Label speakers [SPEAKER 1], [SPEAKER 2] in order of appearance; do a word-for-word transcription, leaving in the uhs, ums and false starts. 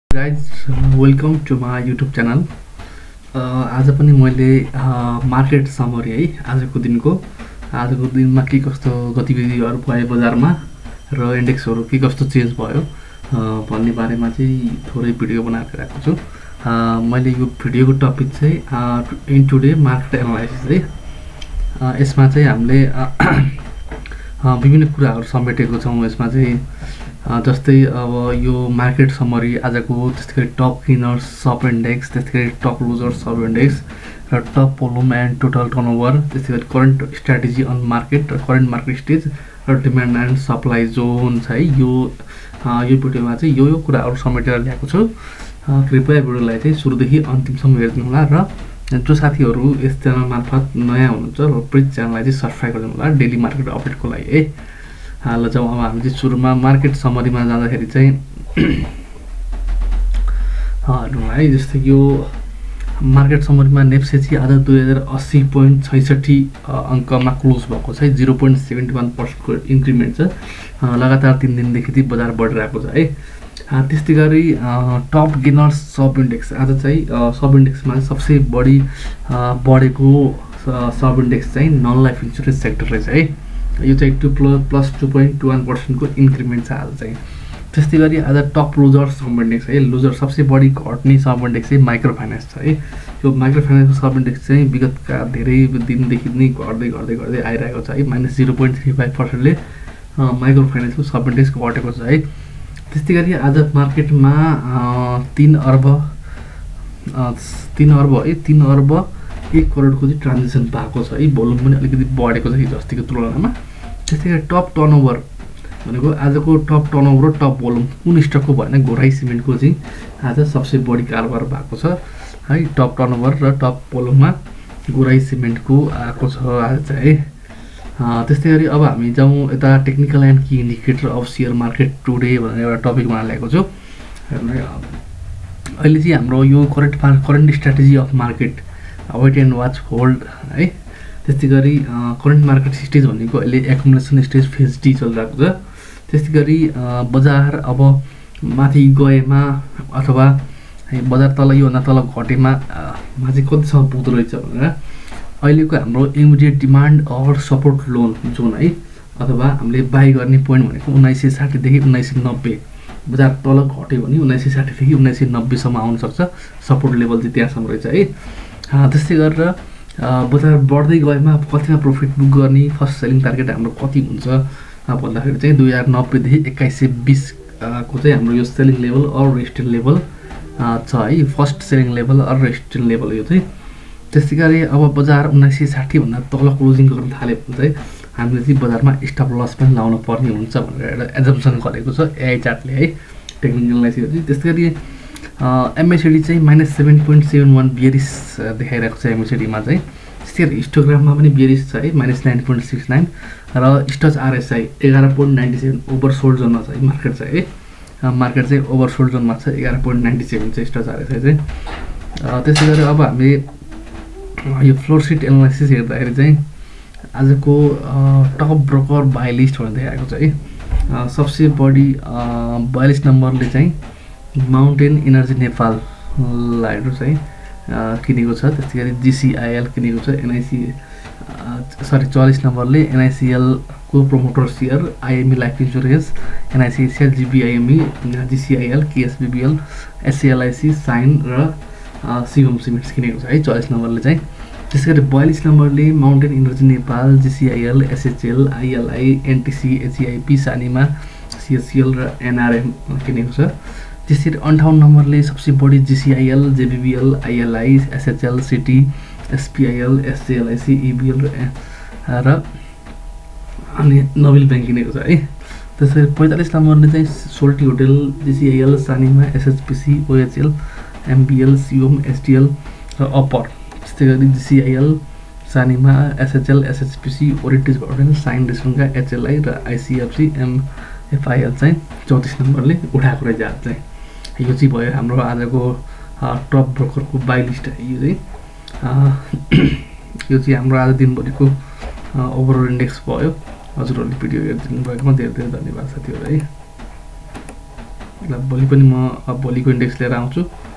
[SPEAKER 1] Guys, welcome to my YouTube channel. आज पनि मैले मार्केट समरी है आजको दिनको आजको दिनमा के कस्तो गतिविधिहरू भयो बजारमा र इन्डेक्सहरू के कस्तो चेन्ज भयो भन्ने बारेमा चाहिँ थोरै भिडियो बनाएर राखेको छु। मैले यो भिडियोको टपिक चाहिँ इन टुडे मार्केट एनालाइसिस है। यसमा चाहिँ हामीले विभिन्न कुराहरू समेटेको छौँ। यसमा चाहिँ जस्तै अब यो मार्केट समरी आजको, त्यस्तै गरी टप गेनर्स सब इन्डेक्स, त्यस्तै गरी टप लुजर्स सब इन्डेक्स र top volume and total turnover, त्यस्तै गरी करेन्ट स्ट्राटेजी अन मार्केट र करेन्ट मार्केट स्टेज र डिमान्ड एन्ड सप्लाई जोन छ है। यो यो भिडियोमा चाहिँ यो यो कुराहरू समेटेर ल्याएको छु। कृपया भिडियोलाई चाहिँ सुरुदेखि अन्तिमसम्म हेरिदिनु होला र जो साथीहरू यस च्यानल मार्फत नयाँ हुनुहुन्छ र प्लिज च्यानललाई चाहिँ सब्सक्राइब गरिदिनु होला डेली मार्केट अपडेटको लागि है। ल जाउँ अब हामी चाहिँ सुरुमा मार्केट समरीमा जाँदाखेरि चाहिँ हेर्नु है। जस्तै यो मार्केट समरीमा नेप्से आज दुई हजार अस्सी पोइन्ट छैसठी अङ्कमा क्लोज भएको छ है। जिरो पोइन्ट सेभेन्टी वान पर्सेन्टको इन्क्रिमेन्ट छ। लगातार तिन दिनदेखि चाहिँ बजार बढिरहेको छ है। त्यस्तै गरी टप गेनर्स सब इन्डेक्स आज चाहिँ सब इन्डेक्समा सबसे बढी बढेको सब इन्डेक्स चाहिँ नन लाइफ इन्सुरेन्स सेक्टर रहेछ है। यो चाहिँ two plus plus two point two one पर्सेन्टको इन्क्रिमेन्ट छ आज चाहिँ। त्यस्तै गरी आज टप लुजर सब इन्डेक्स है। लुजर सबसे बढी घट्ने सब इन्डेक्स चाहिँ माइक्रो फाइनेन्स छ है। यो माइक्रो फाइनेन्सको सब इन्डेक्स चाहिँ विगतका धेरै दिनदेखि नै घट्दै घट्दै घट्दै आइरहेको छ है। Minus zero point three five पर्सेन्टले माइक्रो फाइनेन्सको सब इन्डेक्स घटेको छ है। त्यस्तै गरी आज मार्केटमा तिन अर्ब तिन अर्ब है तिन अर्ब एक करोडको चाहिँ ट्रान्जेक्सन भएको छ है। भोल्युम पनि अलिकति बढेको छ हिजो अस्तिको तुलनामा। त्यस्तै गरी टप टर्नओभर भनेको आजको टप टर्नओभर र टप भोल्युम कुन स्टकको भएन, घोराई सिमेन्टको चाहिँ आज सबसे बढी कारोबार भएको छ है। टप टर्नओभर र टप भोल्युममा घोराई सिमेन्टको आएको छ आज चाहिँ है। त्यस्तै गरी अब हामी जाउँ यता technical and key indicator of share market today भनेर एउटा टपिक बनाएर ल्याएको छु। अहिले चाहिँ हाम्रो यो current current strategy of market wait and watch hold है। त्यस्तै गरी करेन्ट मार्केट स्टेज भनेको अहिले एकुमुलेसन स्टेज फेज डी चलिरहेको छ। त्यस्तै गरी बजार अब माथि गएमा अथवा बजार तल योभन्दा तल घटेमा मा चाहिँ कतिसम्म पुग्दो रहेछ भनेर अहिलेको हाम्रो immediate demand or support loan zone है, अथवा हामीले बाई गर्ने पोइन्ट भनेको उन्नाइस सय साठीदेखि उन्नाइस सय नब्बे। बजार तल घट्यो भने उन्नाइस सय साठीदेखि उन्नाइस सय नब्बेसम्म आउन सक्छ। सपोर्ट लेभल चाहिँ त्यहाँसम्म रहेछ है। त्यस्तै गरेर बजार बढ्दै गएमा कतिमा प्रफिट बुक गर्ने फर्स्ट सेलिङ टार्गेट हाम्रो कति हुन्छ भन्दाखेरि चाहिँ दुई हजार नब्बेदेखि एक्काइस सय बिसको चाहिँ हाम्रो यो selling level or resistance level छ है। First selling level or resistance level यो चाहिँ। त्यस्तै गरी अब बजार उन्नाइस सय साठीभन्दा तल क्लोजिङ गर्न थाल्यो भने चाहिँ हामीले चाहिँ बजारमा स्टप लस पनि लाउनु पर्ने हुन्छ भनेर एउटा एजम्सन गरेको छ एआई चार्टले है, टेक्निकल एनालाइसिस। त्यस्तै गरी एमएसडी चाहिँ minus seven point seven one bearish देखाइरहेको छ एमएसडीमा चाहिँ। त्यस्तै गरी हिस्टोग्राममा पनि बियरिस छ है, minus nine point six nine र स्टच आरएसआई एघार point ninety seven oversold जोनमा छ है मार्केट चाहिँ है। मार्केट चाहिँ ओभर सोल्ड जोनमा छ एघार पोइन्ट नाइन्टी सेभेन चाहिँ स्टच आरएसआई चाहिँ। त्यसै गरी अब हामी यो फ्लोर सिट एनालाइसिस हेर्दाखेरि चाहिँ आजको टप ब्रोकर बाई लिस्ट भनेर देखाएको छ है। सबसे बढी बयालिस नम्बरले चाहिँ माउन्टेन इनर्जी नेपाललाई चाहिँ किनेको छ। त्यस्तै गरी जिसिआइएल किनेको छ। एनआइसी सरी चालिस नम्बरले एनआइसिएलको promoter share, IME life insurance, NICL, GBIME, GCIL, KSBBL, SLIC, shine र सिगम सिमेन्ट्स किनेको छ है चालिस नम्बरले चाहिँ। त्यसै गरी बयालिस नम्बरले mountain energy Nepal, GCIL, SHL, ILI, NTC, HEIP, Sanima, CSCL र एनआरएम किनेको छ। त्यसरी अन्ठाउन्न नम्बरले सबसे बढी जिसिआइएल, जेबिबिएल, आइएलआई, एसएचएल, सिटी, एसपिआइएल, एससिएलआइसी, इबिएल र अनि नोबेल ब्याङ्क किनेको छ है। त्यसरी पैँतालिस नम्बरले चाहिँ सोल्टी होटेल, जिसिआइएल, सानिमा, एसएचपिसी, ओएचएल, एमबिएल, सिओम, एसटिएल र अप्पर। त्यस्तै गरी जिसिआइएल, सानिमा, एसएचएल, एसएचपिसी, ओरिटिज होटेल, साइन रेस्टुरेन्टका, एचएलआई र आइसिएफसी, एमएफआइएल चाहिँ चौतिस नम्बरले उठाएको रहेछ आज चाहिँ। यो चाहिँ भयो हाम्रो आजको टप ब्रोकरको बाई लिस्ट है। यो चाहिँ यो चाहिँ हाम्रो आज दिनभरिको ओभरअल इन्डेक्स भयो। हजुरहरूले भिडियो हेरिदिनु भएकोमा धेरै धेरै धन्यवाद साथीहरू है। ल भोलि पनि म भोलिको इन्डेक्स लिएर आउँछु।